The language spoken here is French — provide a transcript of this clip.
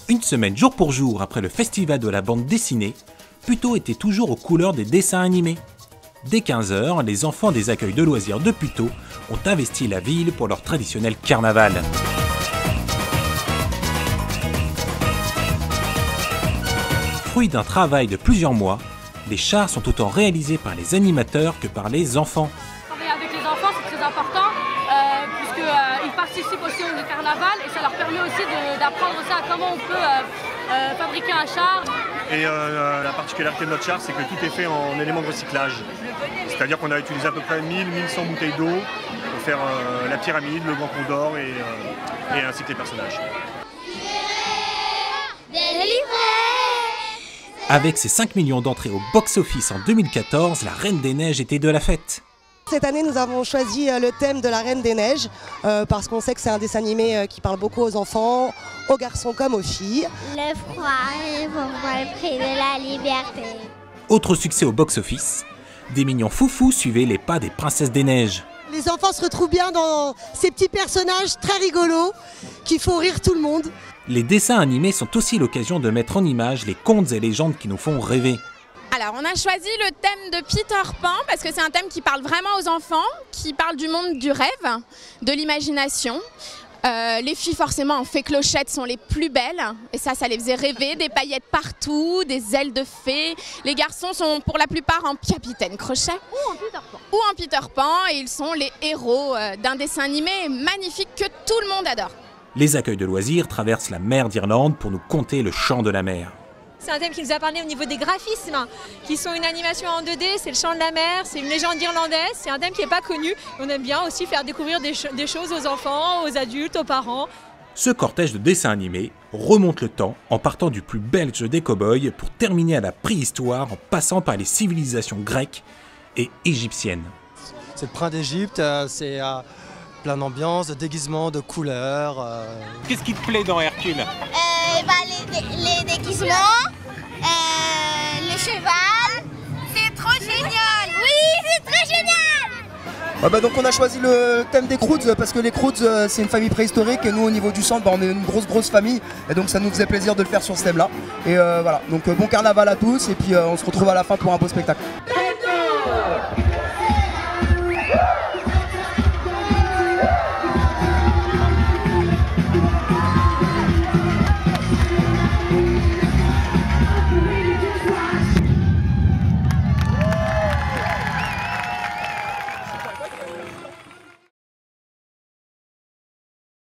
Une semaine jour pour jour après le festival de la bande dessinée, Puteaux était toujours aux couleurs des dessins animés. Dès 15 h, les enfants des accueils de loisirs de Puteaux ont investi la ville pour leur traditionnel carnaval. Fruit d'un travail de plusieurs mois, les chars sont autant réalisés par les animateurs que par les enfants. Travailler avec les enfants, c'est très important, puisqu'ils participent aussi au carnaval et ça leur permet aussi d'apprendre aussi à comment on peut fabriquer un char. Et la particularité de notre char, c'est que tout est fait en éléments de recyclage. C'est-à-dire qu'on a utilisé à peu près 1000-1100 bouteilles d'eau pour faire la pyramide, le grand condor et ainsi que les personnages. Avec ses 5 millions d'entrées au box-office en 2014, la Reine des Neiges était de la fête. Cette année, nous avons choisi le thème de la Reine des Neiges parce qu'on sait que c'est un dessin animé qui parle beaucoup aux enfants, aux garçons comme aux filles. Le froid est pour moi le prix de la liberté. Autre succès au box-office, des mignons foufous suivaient les pas des princesses des neiges. Les enfants se retrouvent bien dans ces petits personnages très rigolos qui font rire tout le monde. Les dessins animés sont aussi l'occasion de mettre en image les contes et légendes qui nous font rêver. Alors, on a choisi le thème de Peter Pan parce que c'est un thème qui parle vraiment aux enfants, qui parle du monde du rêve, de l'imagination. Les filles, forcément, en fée clochette sont les plus belles et ça les faisait rêver, des paillettes partout, des ailes de fée. Les garçons sont pour la plupart en Capitaine Crochet ou en Peter Pan et ils sont les héros d'un dessin animé magnifique que tout le monde adore. Les accueils de loisirs traversent la mer d'Irlande pour nous conter le chant de la mer. C'est un thème qui nous a parlé au niveau des graphismes, qui sont une animation en 2D, c'est le chant de la mer, c'est une légende irlandaise, c'est un thème qui n'est pas connu. On aime bien aussi faire découvrir des choses aux enfants, aux adultes, aux parents. Ce cortège de dessins animés remonte le temps en partant du plus belge des cow-boys pour terminer à la préhistoire en passant par les civilisations grecques et égyptiennes. C'est le prince d'Égypte, c'est plein d'ambiance, de déguisements, de couleurs. Qu'est-ce qui te plaît dans Hercule ? Les déguisements, le cheval. C'est trop génial. Oui, c'est très génial. Donc on a choisi le thème des Croods parce que les Croods c'est une famille préhistorique et nous au niveau du centre on est une grosse famille et donc ça nous faisait plaisir de le faire sur ce thème là et voilà, donc bon carnaval à tous et puis on se retrouve à la fin pour un beau spectacle.